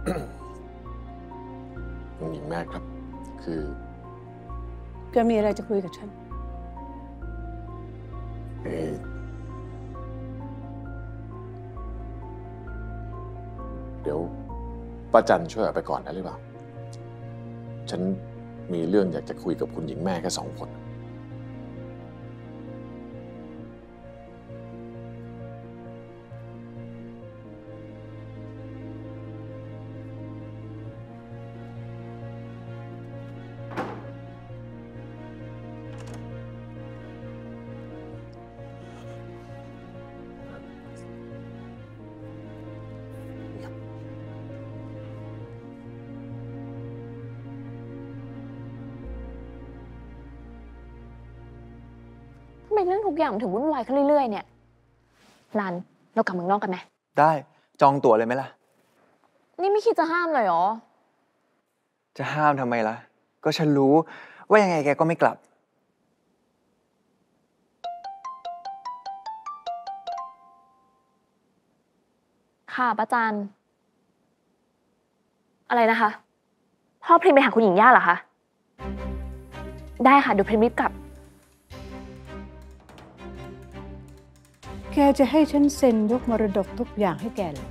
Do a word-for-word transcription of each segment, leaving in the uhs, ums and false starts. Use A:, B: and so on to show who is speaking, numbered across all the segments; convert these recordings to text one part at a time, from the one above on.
A: คุณหญิงแม่ครับคือ
B: แกมีอะไรจะคุยกับฉัน
A: เออเดี๋ยวป้าจันช่วยออกไปก่อนได้หรือเปล่าฉันมีเรื่องอยากจะคุยกับคุณหญิงแม่แค่สองคน
C: ทำไมเรื่องทุกอย่างมันถึงวุ่นวายขึ้นเรื่อยๆเนี่ยรันเรากลับเมืองนอกกันไหม
D: ได้จองตั๋วเลยไหมล่ะ
C: นี่ไม่คิดจะห้ามเลยเหรอ
D: จะห้ามทำไมล่ะก็ฉันรู้ว่ายังไงแกก็ไม่กลับ
C: ค่ะป้าจันอะไรนะคะพ่อพริมไปหาคุณหญิงย่าเหรอคะได้ค่ะเดี๋ยวพริมรีบกลับ
B: แกจะให้ฉันเซ็นยกมรดกทุกอย่างให้แกเลย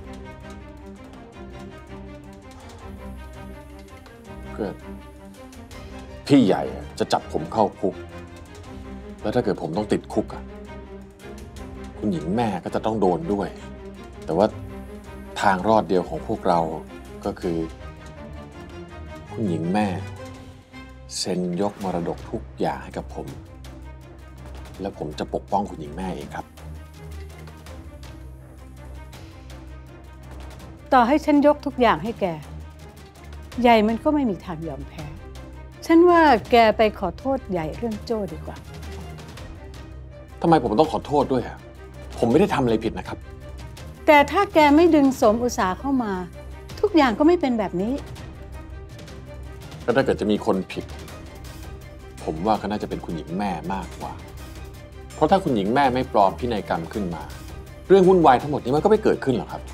A: เกิดพี่ใหญ่จะจับผมเข้าคุกแล้วถ้าเกิดผมต้องติดคุกอ่ะคุณหญิงแม่ก็จะต้องโดนด้วยแต่ว่าทางรอดเดียวของพวกเราก็คือคุณหญิงแม่เซ็นยกมรดกทุกอย่างให้กับผมแล้วผมจะปกป้องคุณหญิงแม่เองครับ
B: ต่อให้ฉันยกทุกอย่างให้แกใหญ่มันก็ไม่มีทางยอมแพ้ฉันว่าแกไปขอโทษใหญ่เรื่องโจ้ดีกว่า
A: ทำไมผมต้องขอโทษด้วยอ่ะผมไม่ได้ทำอะไรผิดนะครับ
B: แต่ถ้าแกไม่ดึงสมอุตสาห์เข้ามาทุกอย่างก็ไม่เป็นแบบนี้
A: ก็ถ้าเกิดจะมีคนผิดผมว่าก็น่าจะเป็นคุณหญิงแม่มากกว่าเพราะถ้าคุณหญิงแม่ไม่ปลอมพินัยกรรมขึ้นมาเรื่องวุ่นวายทั้งหมดนี้มันก็ไม่เกิดขึ้นหรอกครับ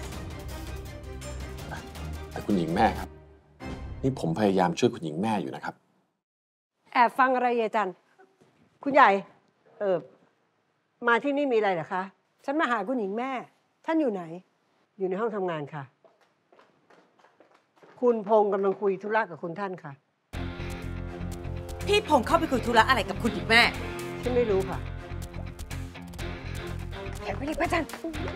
A: แต่คุณหญิงแม่ครับนี่ผมพยายามช่วยคุณหญิงแม่อยู่นะครับ
E: แอบฟังอะไรยายจันคุณใหญ่เออมาที่นี่มีอะไรเหรอคะฉันมาหาคุณหญิงแม่ท่านอยู่ไหนอยู่ในห้องทำงานค่ะคุณพงษ์กำลังคุยธุระกับคุณท่านค่ะ
F: พี่พงษ์เข้าไปคุยธุระอะไรกับคุณหญิงแม่
E: ฉันไม่รู้ค่ะ
F: แอบไปดิป้าจัน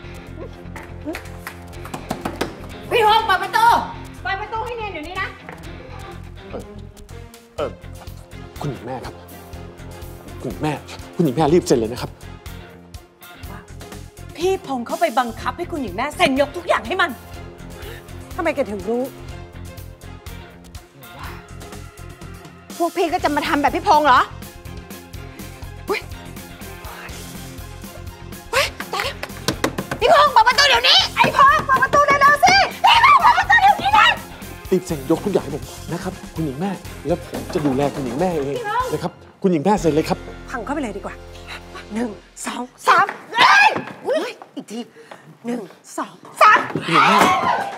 F: พี่พงษ์เปิดประตูเปิดประตูให้เนียนอยู่นี่นะ
A: เออเออคุณหญิงแม่ครับคุณหญิงแม่คุณหญิงแม่รีบเซ็นเลยนะครับ
F: พี่พงษ์เข้าไปบังคับให้คุณหญิงแม่เซ็นยกทุกอย่างให้มัน
E: ทำไมแกถึงรู้
F: พวกพี่ก็จะมาทำแบบพี่พงษ์เหรอเฮ้ยเฮ้ยตายแล้วพี่พงษ์เปิดประตูเดี๋ยวนี้ไอ้พงษ์เปิดประตูเร็วๆสิพี่พงษ์เปิดประตูเดี๋ยวนี้นะ
A: รีบเซ็นยกทุกอย่างให้ผมนะครับคุณหญิงแม่แล้วผมจะดูแลคุณหญิงแม่เองนะครับคุณหญิงแม่เซ็นเลยครับ
E: พังเข้าไปเลยดีกว่าหนึ่งสอง
F: สามเฮ้ยอีกทีหนึ่งสองสาม
A: คุณหญิงแม่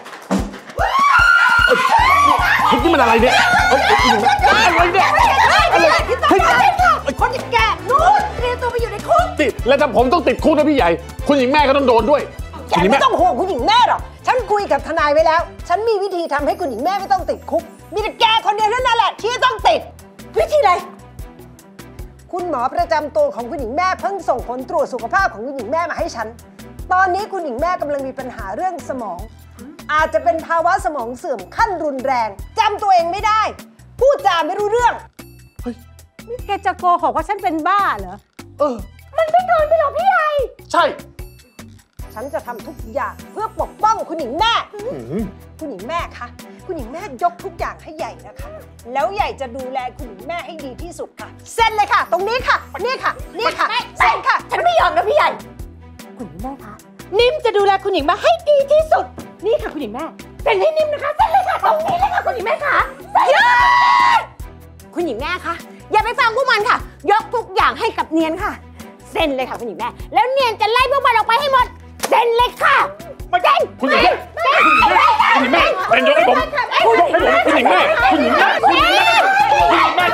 A: นี่มันอะไรเนี่ยอะไรเนี่ยอะไรเฮ้ย
F: คนอย่างแกนู่นเตรียมตัวไปอยู่ในคุก
A: ติดแล้วถ้าผมต้องติดคุกนะพี่ใหญ่คุณหญิงแม่ก็ต้องโดนด้วย
E: แกไม่ต้องห่วงคุณหญิงแม่หรอกฉันคุยกับทนายไว้แล้วฉันมีวิธีทำให้คุณหญิงแม่ไม่ต้องติดคุกมีแต่แกคนเดียวนั่นแหละที่ต้องติดวิธีอะไรคุณหมอประจำตัวของคุณหญิงแม่เพิ่งส่งผลตรวจสุขภาพของคุณหญิงแม่มาให้ฉันตอนนี้คุณหญิงแม่กำลังมีปัญหาเรื่องสมองอาจจะเป็นภาวะสมองเสื่อมขั้นรุนแรงจำตัวเองไม่ได้พูดจาไม่รู้เรื่อง
A: เฮ้ย
B: นี่แกจะโกหกว่าฉันเป็นบ้าเหรอ
A: เออ
F: มันไม่เกินไปหรอกพี่ใหญ่
A: ใช่
E: ฉันจะทำทุกอย่างเพื่อปกป้องคุณหญิงแม่คุณหญิงแม่คะคุณหญิงแม่ยกทุกอย่างให้ใหญ่นะคะแล้วใหญ่จะดูแลคุณหญิงแม่ให้ดีที่สุดค่ะเซ็นเลยค่ะตรงนี้ค่ะนี่ค่ะนี่ค่ะเซ็นค่ะ
F: ฉันไม่ยอมนะพี่ใหญ่คุณหญิงแม่คะนิ่มจะดูแลคุณหญิงแม่ให้ดีที่สุดนี่ค่ะคุณหญิงแม่เซ็นให้นิ่มนะคะเซ็นเลยค่ะตรงนี้เลยค่ะคุณหญิงแม่คะเซ็นคุณหญิงแม่คะอย่าไปฟังพวกมันค่ะยกทุกอย่างให้กับเนียนค่ะเซ็นเลยค่ะคุณหญิงแม่แล้วเนียนจะไล่พวกมันออกไปให้หมดเซ็นเลยค่ะเซ็น
A: คุณหญิงแม่คุณหญิงแม่คุณหญิงแม่นยกให้ผมยกให้ผมคุณหญิงแม่คุณหญิงแม่คุณหญิงแม่คุณหญิงแม่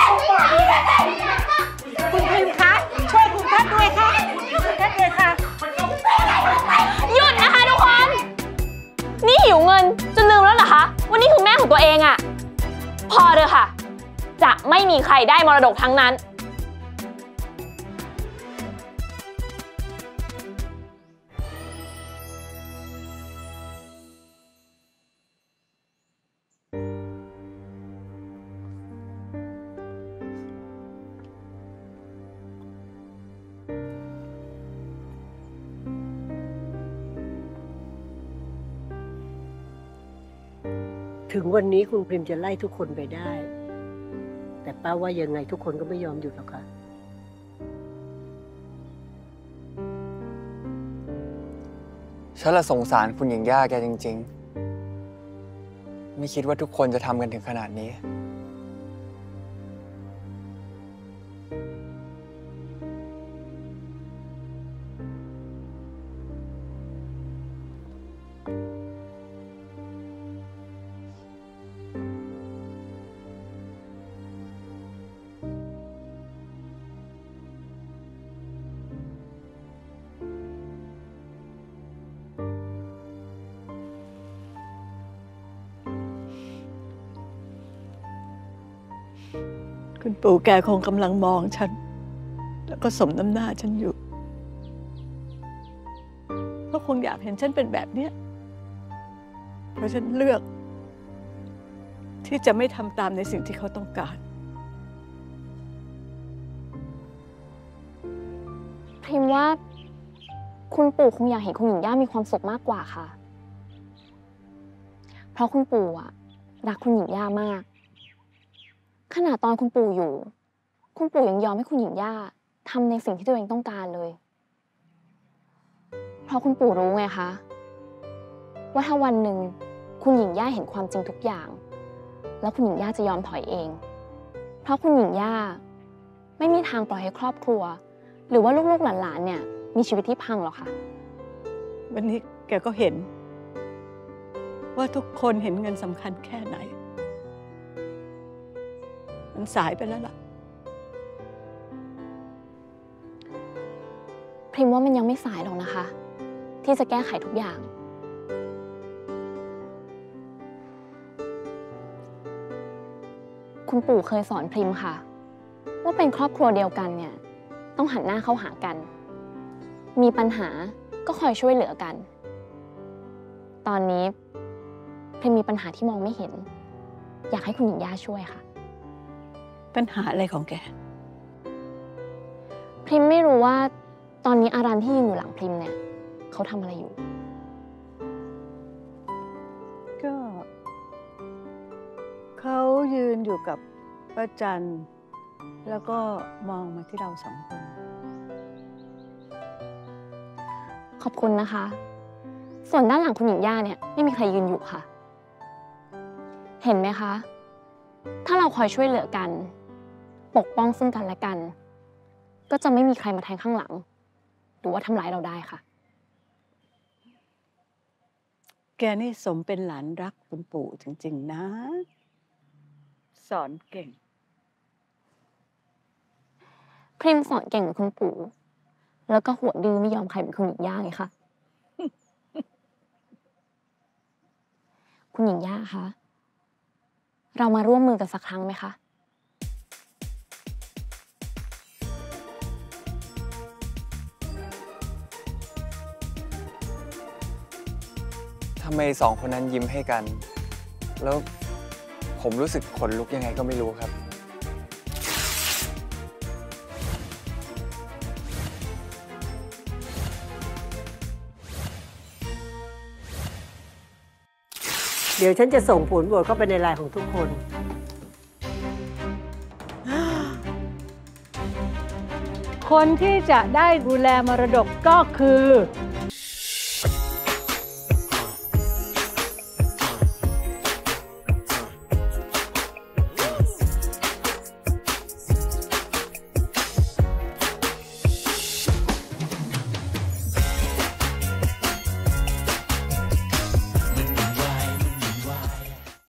F: คุณพิมพ์คะช่วยคุณท่านด้วยค่ะคุณท่านด้วยค่ะ
C: หยุดนะคะทุกคน นี่หิวเงินจนลืมแล้วเหรอคะว่านี่คือแม่ของตัวเองอะพอเลยค่ะ จะไม่มีใครได้มรดกทั้งนั้น
E: ถึงวันนี้คุณพิมจะไล่ทุกคนไปได้ แต่ป้าว่ายังไงทุกคนก็ไม่ยอมหยุดหรอกค่ะ
D: ฉันละสงสารคุณหญิงย่าแกจริงๆ ไม่คิดว่าทุกคนจะทำกันถึงขนาดนี้
B: คุณปู่แกคงกำลังมองฉัน แล้วก็สมน้ำหน้าฉันอยู่ก็คงอยากเห็นฉันเป็นแบบเนี้ยเพราะฉันเลือก ที่จะไม่ทำตามในสิ่งที่เขาต้องการ
C: พิมว่าคุณปู่คงอยากเห็นคุณหญิงย่ามีความสุขมากกว่าค่ะ เพราะคุณปู่อะรักคุณหญิงย่ามากขนาดตอนคุณปู่อยู่คุณปู่ยังยอมให้คุณหญิงย่าทำในสิ่งที่ตัวเองต้องการเลยเพราะคุณปู่รู้ไงคะว่าถ้าวันหนึ่งคุณหญิงย่าเห็นความจริงทุกอย่างแล้วคุณหญิงย่าจะยอมถอยเองเพราะคุณหญิงย่าไม่มีทางปล่อยให้ครอบครัวหรือว่าลูกๆหลานๆเนี่ยมีชีวิตที่พังหรอกค่ะ
B: วันนี้แกก็เห็นว่าทุกคนเห็นเงินสำคัญแค่ไหนมันสายไปแล้วล่ะ
C: พริมว่ามันยังไม่สายหรอกนะคะที่จะแก้ไขทุกอย่างคุณปู่เคยสอนพริมค่ะว่าเป็นครอบครัวเดียวกันเนี่ยต้องหันหน้าเข้าหากันมีปัญหาก็คอยช่วยเหลือกันตอนนี้พริมมีปัญหาที่มองไม่เห็นอยากให้คุณหญิงย่าช่วยค่ะ
B: ปัญหาอะไรของแก
C: พริมไม่รู้ว่าตอนนี้อารันที่ยืนอยู่หลังพริมเนี่ยเขาทำอะไรอยู่
B: ก็เขายืนอยู่กับป้าจันแล้วก็มองมาที่เราสองคน
C: ขอบคุณนะคะส่วนด้านหลังคุณหญิงย่าเนี่ยไม่มีใครยืนอยู่ค่ะเห็นไหมคะถ้าเราคอยช่วยเหลือกันปกป้องซึ่งกันและกันก็จะไม่มีใครมาแทงข้างหลังหรือว่าทำร้ายเราได้ค่ะ
B: แกนี่สมเป็นหลานรักคุณปู่จริงๆนะสอนเก่ง
C: พริมสอนเก่งเหมือนคุณปู่แล้วก็หัวดื้อไม่ยอมใครเหมือนคุณหญิงย่าไงคะ คุณหญิงย่าคะเรามาร่วมมือกันสักครั้งไหมคะ
D: ทำไมสองคนนั้นยิ้มให้กันแล้วผมรู้สึกขนลุกยังไงก็ไม่รู้ครับ
E: เดี๋ยวฉันจะส่งผลโหวตเข้าไปในไลน์ของทุกคน
B: คนที่จะได้ดูแลมรดกก็คือ